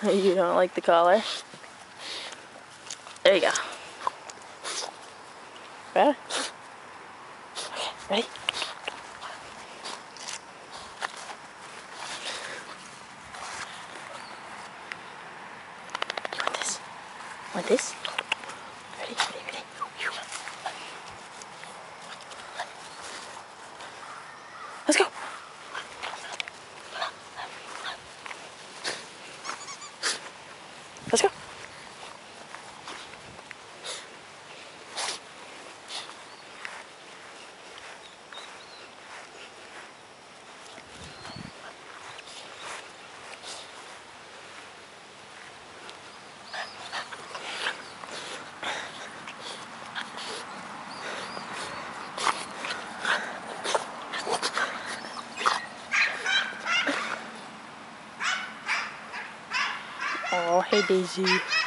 You don't like the collar? There you go. Ready? Okay, ready? You want this? Want this? Ready, ready, ready. Let's go. Let's go. Oh, hey Daisy.